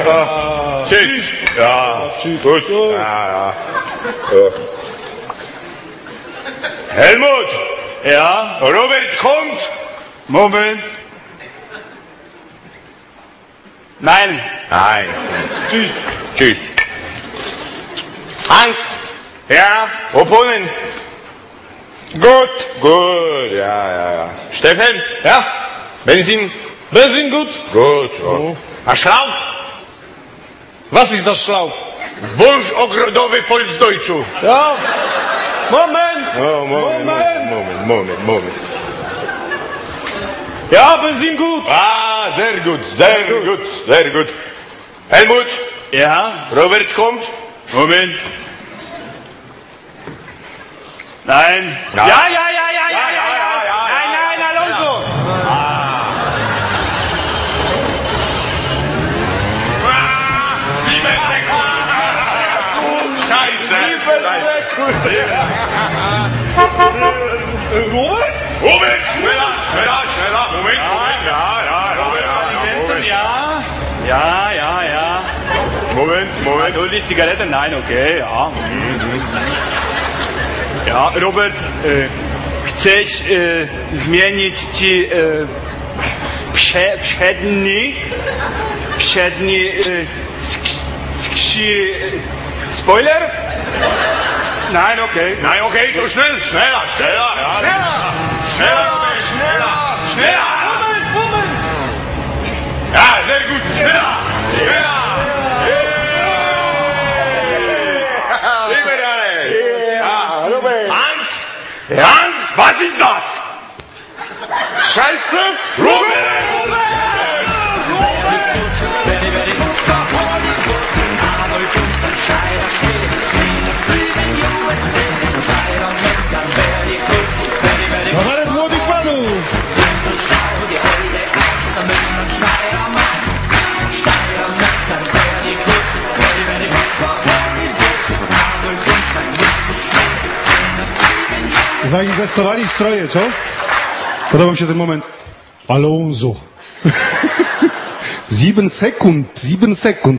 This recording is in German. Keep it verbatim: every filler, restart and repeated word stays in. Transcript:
Ach, tschüss. Ja, tschüss. Gut. Ja, ja. Ja. Helmut! Ja? Robert kommt! Moment. Nein. Nein. Tschüss. Tschüss. Hans! Ja? Oponen! Gut! Gut, ja, ja, ja. Steffen? Ja? Benzin? Benzin gut? Gut, ja. A Schlauf? Was ist das Schlauf? Wąż ogrodowy w Volksdeutschu. Ja? Moment! Oh, Moment, Moment. Moment, Moment, Moment. Ja, Benzin gut. Ah, sehr gut, sehr gut, sehr gut. Helmut, Ja? Robert kommt. Moment. Nein. Ja. Ja, ja, ja, ja, ja, ja, ja. ja, Nein, nein, Alonso. Sieben Sekunden. Scheiße. Robert? Robert, schneller, schneller, schneller. Moment, Moment. Ja, ja, Robert. Vincent, ja. Ja, ja, ja. Moment, Moment. Du die Zigarette? Nein, okay, ja. Ja, Robert, e, chcesz e, zmienić ci e, prze, przedni, przedni e, sk, skrzy, e, spoiler? Nein, okay. Nein, okay, du schnell, schneller, schneller. Ja. Schneller! Schneller, Robert, schneller, schneller. Moment, Moment! Ja, sehr gut, schneller, schneller. Liberales. Ja, Robert. Hans, Hans, was ist das? Scheiße, Robert. Kabaret młodych panów! Zainwestowali w stroje, co? Podoba mi się ten moment. Alonso. Sieben Sekund, sieben Sekund.